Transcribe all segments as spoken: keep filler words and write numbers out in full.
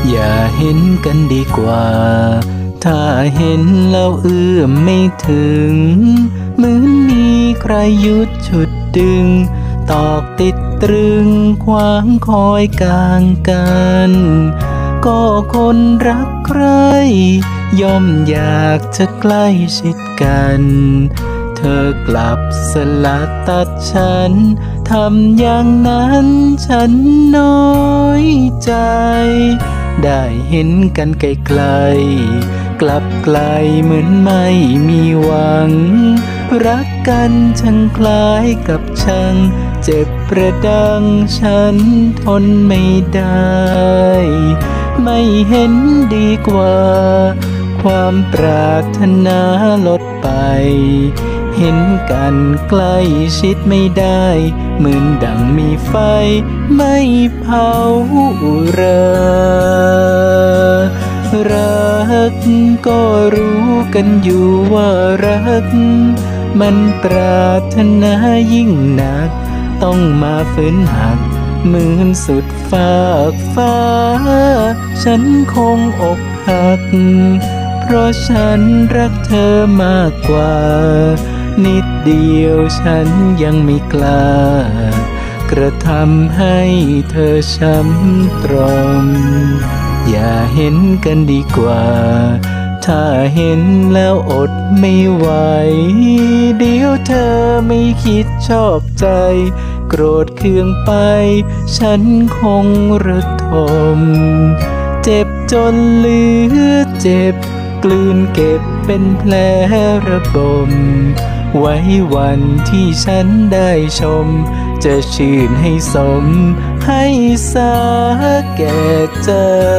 อย่าเห็นกันดีกว่าถ้าเห็นแล้วเอื้อมไม่ถึงเหมือนมีใครยุดฉุดดึงตอกติดตรึงขวางคอยกลางกันก็คนรักใครย่อมอยากจะใกล้ชิดกันเธอกลับสลัดตัดฉันทำอย่างนั้นฉันน้อยใจได้เห็นกันไกลๆกลับไกลเหมือนไม่มีหวังรักกันช่างคล้ายกับช่างเจ็บประดังฉันทนไม่ได้ไม่เห็นดีกว่าความปรารถนาลดไปเห็นกันใกล้ชิดไม่ได้เหมือนดังมีไฟไม่เผาเรอรักก็รู้กันอยู่ว่ารักมันปรารถนายิ่งหนักต้องมาฝืนหักเหมือนสุดฟากฟ้าฉันคงอกหักเพราะฉันรักเธอมากกว่านิดเดียวฉันยังไม่กล้ากระทำให้เธอช้ำตรมอย่าเห็นกันดีกว่าถ้าเห็นแล้วอดไม่ไหวเดี๋ยวเธอไม่คิดชอบใจโกรธเคืองไปฉันคงระทมเจ็บจนเหลือเจ็บกลืนเก็บเป็นแผลระบมไว้วันที่ฉันได้ชมจะชื่นให้สมให้สาแก่ใจ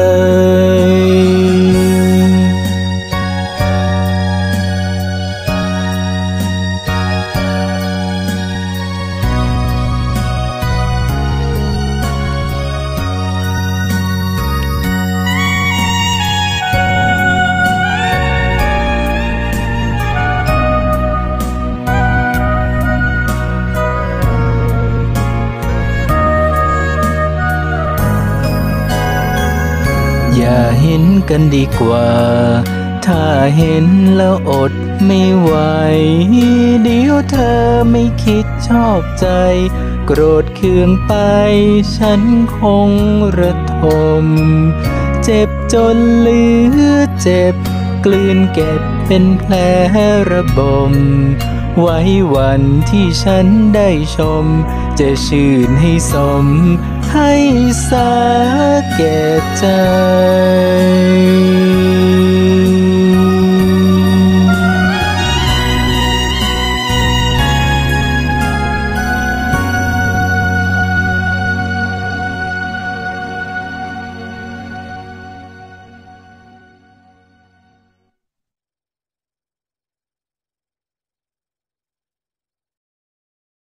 อย่าเห็นกันดีกว่าถ้าเห็นแล้วอดไม่ไหวเดี๋ยวเธอไม่คิดชอบใจโกรธเคืองไปฉันคงระทมเจ็บจนเหลือเจ็บกลืนเก็บเป็นแผลระบมไว้วันที่ฉันได้ชมจะชื่นให้สมให้สาแก่ใจ